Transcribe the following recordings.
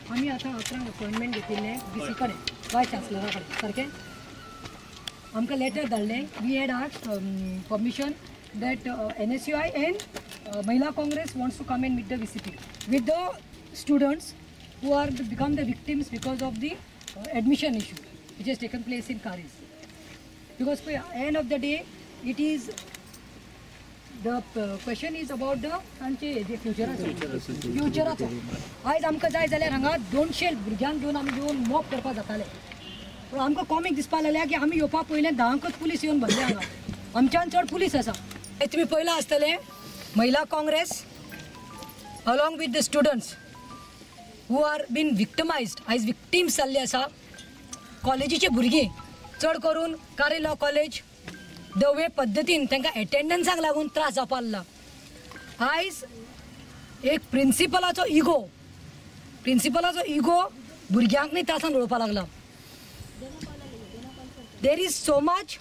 आम्ही आता 11 अपॉइंटमेंट घेतिल्ले VC कडे वायस चान्सलरा कडेन सारकें आमकां लेटर धाडलें. We had asked permission that NSUI and Mahila Congress wants to come and meet the VCP with the students who are become the victims because of the admission issue which has taken place in Kare. Because for end of the day it is the question is about the future. आज आमकां जाय जाल्यार हांगा 200 भुरग्यांक घेवन आमी येवन mock करपाक जाताले. पूण आमकां कॉमीक दिसपाक लागलें की आमी येवपा पयलें 10 पुलीस येवन भरले हांगा. आमच्यान चड पुलीस आसा. तुम्ही पयला आसतले महिला Congress along with the students who are been victimized as victims जाल्ले आसा. कॉलेजीचे भुरगीं चड करून कारे लॉ कॉलेज वे पद्दतीन तांकां एटेंडन्साक लागून त्रास जावपाक लागला. आयज एक प्रिंसिपलाचो इगो भुरग्यांक न्ही त्रासान उडोवपाक लागला. देर इज सो मच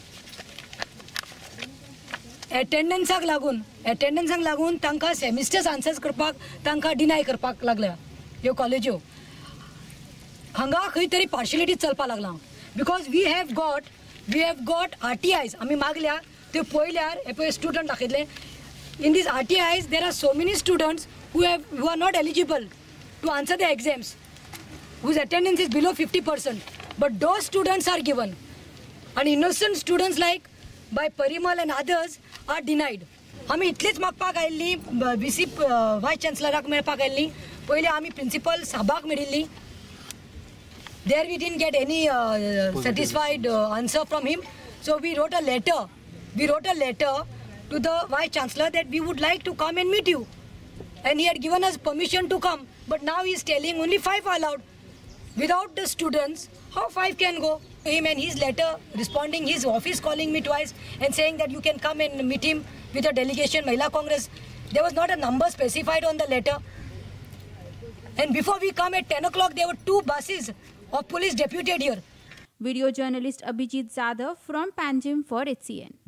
एटेंडन्साक लागून तांकां सेमिस्टर्स आन्सर्स करपाक तांकां डिनाय करपाक लागल्या ह्यो कॉलेज्यो. हांगा खंय तरी पार्शियलिटी चलपाक लागला. Because we have got RTIs आमी मागल्या त्यो पळयल्यार हे पळय स्टुडंट दाखयतले. In these RTIs there are so many students who are not eligible to answer the exams, whose attendance is below 50%. But those students are given, and innocent students like by Parimal and others are denied. आमी इतलेच मागपाक आयिल्ली VC voice चान्सलराक मेळपाक आयिल्ली. पयलीं आमी principal साबाक मेळिल्ली. There we didn't get any satisfied answer from him. So we wrote a letter to the Vice Chancellor that we would like to come and meet you. And he had given us permission to come. But now he is telling only 5 are allowed. Without the students, how 5 can go? Him and his letter responding, his office calling me twice and saying that you can come and meet him with a delegation, Mahila Congress. There was not a number specified on the letter. And before we come at 10 o'clock, there were 2 buses of police deputed here. Video journalist Abhijit Zadav from Panjim for HCN.